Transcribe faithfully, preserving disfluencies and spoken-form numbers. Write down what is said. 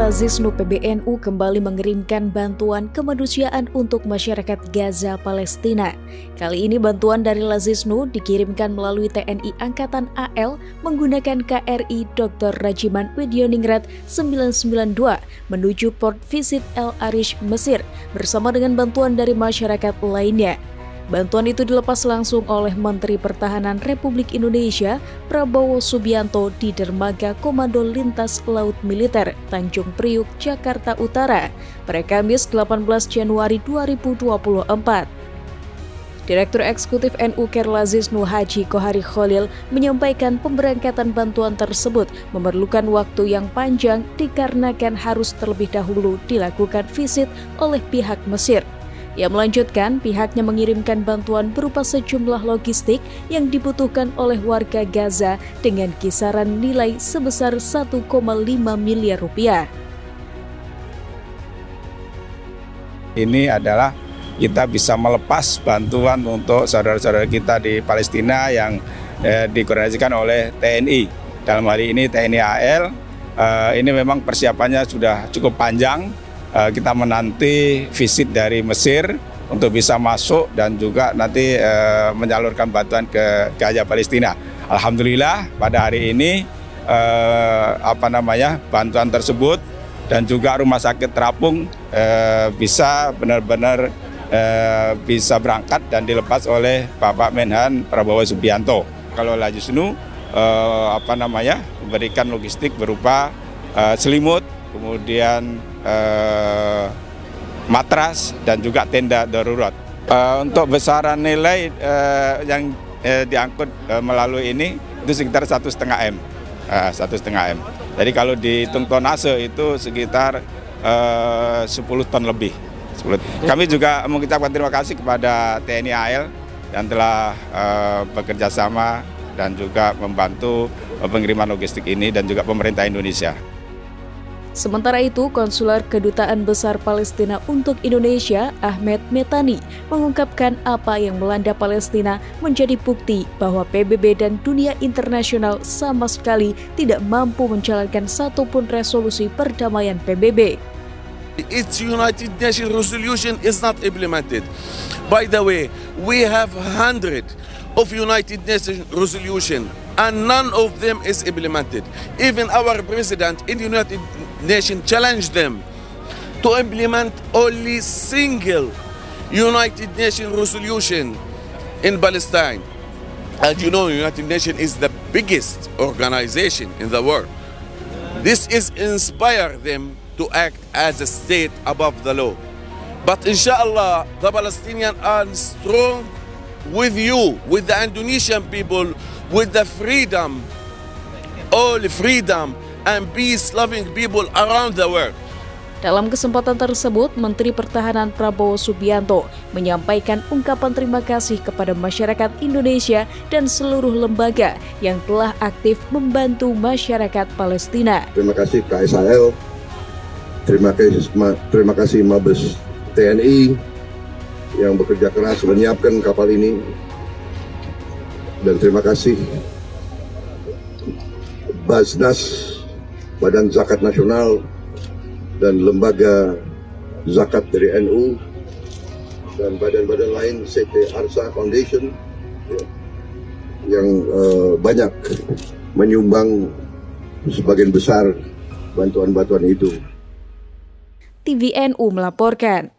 Lazisnu P B N U kembali mengirimkan bantuan kemanusiaan untuk masyarakat Gaza, Palestina. Kali ini bantuan dari Lazisnu dikirimkan melalui T N I Angkatan A L menggunakan K R I Doktor Rajiman Widyoningrat sembilan sembilan dua menuju Port Visit El Arish, Mesir bersama dengan bantuan dari masyarakat lainnya. Bantuan itu dilepas langsung oleh Menteri Pertahanan Republik Indonesia Prabowo Subianto di Dermaga Komando Lintas Laut Militer Tanjung Priuk, Jakarta Utara pada Kamis delapan belas Januari dua ribu dua puluh empat. Direktur Eksekutif N U K E R Lazisnu Haji Kohari Khalil menyampaikan pemberangkatan bantuan tersebut memerlukan waktu yang panjang dikarenakan harus terlebih dahulu dilakukan visit oleh pihak Mesir. Ia melanjutkan pihaknya mengirimkan bantuan berupa sejumlah logistik yang dibutuhkan oleh warga Gaza dengan kisaran nilai sebesar satu koma lima miliar rupiah. Ini adalah kita bisa melepas bantuan untuk saudara-saudara kita di Palestina yang eh, dikoordinasikan oleh T N I. Dalam hari ini T N I A L, eh, ini memang persiapannya sudah cukup panjang. Uh, kita menanti visit dari Mesir untuk bisa masuk dan juga nanti uh, menyalurkan bantuan ke Gaza Palestina. Alhamdulillah pada hari ini uh, apa namanya bantuan tersebut dan juga rumah sakit terapung uh, bisa benar-benar uh, bisa berangkat dan dilepas oleh Bapak Menhan Prabowo Subianto. Kalau Lazisnu uh, apa namanya memberikan logistik berupa uh, selimut, kemudian eh, matras dan juga tenda darurat. Eh, untuk besaran nilai eh, yang eh, diangkut eh, melalui ini itu sekitar satu setengah m, eh, satu setengah m. Jadi kalau dihitung tonase itu sekitar eh, sepuluh ton lebih. sepuluh. Kami juga mengucapkan terima kasih kepada T N I A L yang telah eh, bekerja sama dan juga membantu eh, pengiriman logistik ini dan juga pemerintah Indonesia. Sementara itu, Konsuler Kedutaan Besar Palestina untuk Indonesia, Ahmed Metani, mengungkapkan apa yang melanda Palestina menjadi bukti bahwa P B B dan dunia internasional sama sekali tidak mampu menjalankan satupun resolusi perdamaian P B B. Its United Nations resolution is not implemented. By the way, we have hundred of United Nations resolution and none of them is implemented. Even our president in the United Nations challenged them to implement only single United Nations resolution in Palestine. As you know, United Nations is the biggest organization in the world. This is inspire them to act as a state above the law. But inshallah, the Palestinians are strong with you, with the Indonesian people, with the freedom, all freedom and peace-loving people around the world. Dalam kesempatan tersebut, Menteri Pertahanan Prabowo Subianto menyampaikan ungkapan terima kasih kepada masyarakat Indonesia dan seluruh lembaga yang telah aktif membantu masyarakat Palestina. Terima kasih K S A L, terima kasih, terima kasih Mabes T N I yang bekerja keras menyiapkan kapal ini, dan terima kasih Basnas, Badan Zakat Nasional, dan Lembaga Zakat dari N U, dan badan-badan lain, C T Arsa Foundation, ya, yang uh, banyak menyumbang sebagian besar bantuan-bantuan itu. T V N U melaporkan.